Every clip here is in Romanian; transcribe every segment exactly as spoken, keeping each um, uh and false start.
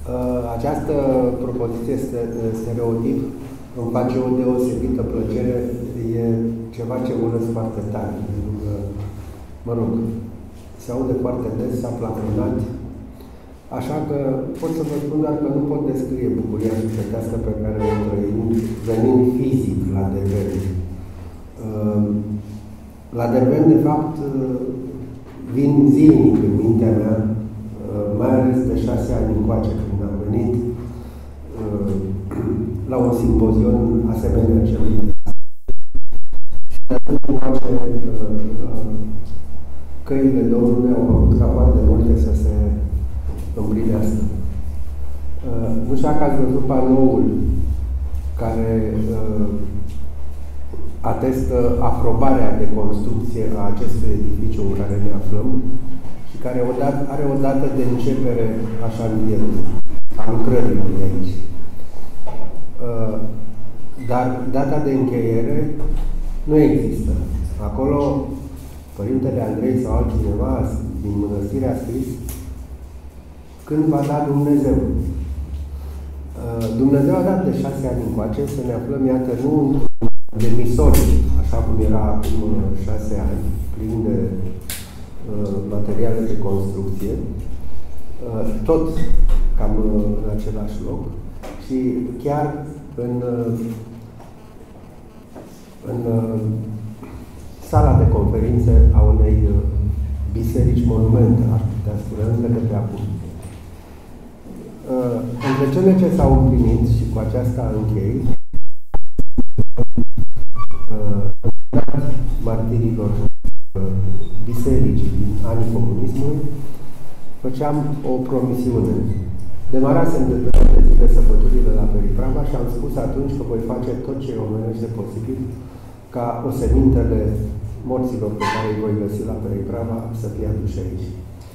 Această propoziție stereotip îmi face o deosebită plăcere, e ceva ce urăsc foarte tare, pentru că, mă rog, se aude foarte des, s-a plafonat, așa că pot să vă spun doar că nu pot descrie bucuria sufletească pe care o trăim venind fizic la Derben. La Derben, de fapt, vin zilnic în mintea mea, mai ales de șase ani încoace, când am venit la un simpozion asemenea celui de și de atunci încoace căile Domnului au făcut ca foarte multe să se împlinească. Nu știu dacă ați văzut panoul care atestă aprobarea de construcție a acestui edificiu în care ne aflăm și care are o dată de începere a șantierului, a lucrărilor de aici. Dar data de încheiere nu există. Acolo, Părintele Andrei sau altcineva din mănăstire a scris când va da Dumnezeu. Dumnezeu a dat de șase ani încoace să ne aflăm, iată, nu de misori, așa cum era acum șase ani, plin de uh, materiale de construcție, uh, tot cam uh, în același loc și chiar în, uh, în uh, sala de conferințe a unei uh, biserici monumente, aș putea spune, încă de pe acum. Uh, între cele ce s-au împlinit și cu aceasta închei, uh, martirilor uh, bisericii din anii comunismului, făceam o promisiune. Demarasem de pe de săpăturile la Periprava și am spus atunci că voi face tot ce omenește posibil ca osemintele morților pe care îi voi găsi la Periprava să fie aduși aici.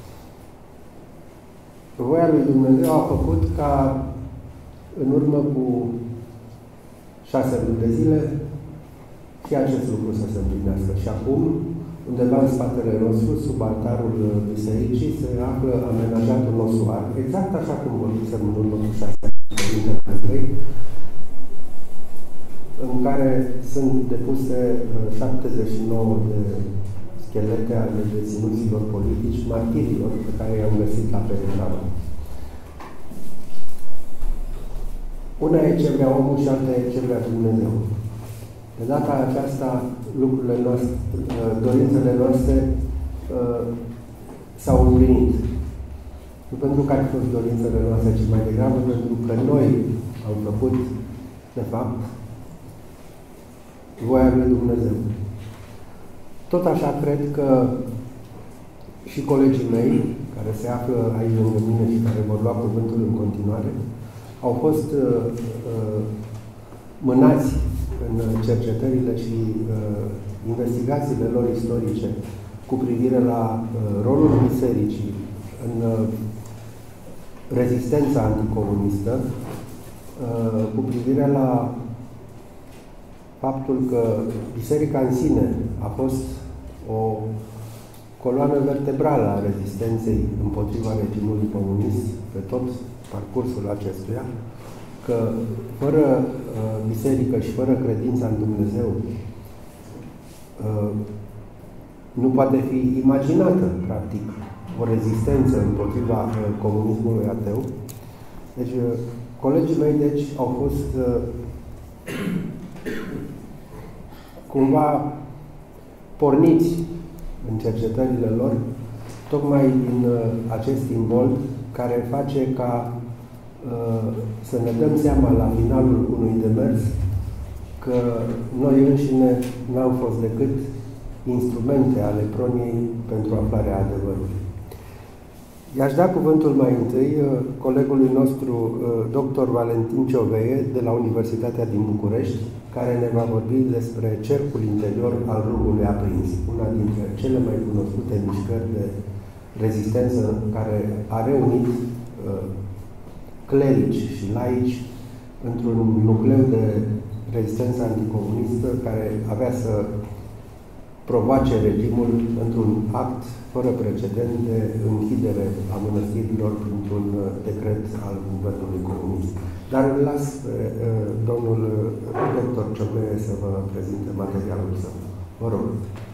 Voia lui Dumnezeu a făcut ca în urmă cu șase luni de zile și acest lucru să se împlinească. Și acum, undeva în spatele nostru, sub altarul bisericii, se află amenajatul nosuar, exact așa cum vorbisem în urmă cu șase ani, în care sunt depuse șaptezeci și nouă de schelete ale deținuților politici, martirilor pe care i-am găsit la Periprava. Una e ce vrea omul și alta e ce vrea Dumnezeu. De data aceasta, lucrurile noastre, dorințele noastre s-au împlinit. Nu pentru că ar fi fost dorințele noastre, ci mai degrabă pentru că noi am făcut, de fapt, voia lui Dumnezeu. Tot așa cred că și colegii mei, care se află aici lângă mine și care vor lua cuvântul în continuare, au fost uh, uh, mânați în cercetările și uh, investigațiile lor istorice cu privire la uh, rolul bisericii în uh, rezistența anticomunistă, uh, cu privire la faptul că biserica în sine a fost o coloană vertebrală a rezistenței împotriva regimului comunist pe tot parcursul acestuia, că fără uh, biserică și fără credința în Dumnezeu uh, nu poate fi imaginată, practic, o rezistență împotriva uh, comunismului ateu. Deci, uh, colegii mei, deci, au fost uh, cumva porniți în cercetările lor, tocmai din uh, acest simbol care face ca uh, să ne dăm seama la finalul unui demers că noi înșine n-am fost decât instrumente ale proniei pentru aflarea adevărului. I-aș da cuvântul mai întâi uh, colegului nostru, uh, doctor Valentin Cioveie, de la Universitatea din București, care ne va vorbi despre cercul interior al rugului aprins, una dintre cele mai cunoscute mișcări de rezistență care a reunit uh, clerici și laici într-un nucleu de rezistență anticomunistă care avea să provoace regimul într-un act fără precedent de închidere a mănăstirilor printr-un decret al Guvernului Comunist. Dar îl las pe domnul doctor Ciobăie să vă prezinte materialul său. Vă rog.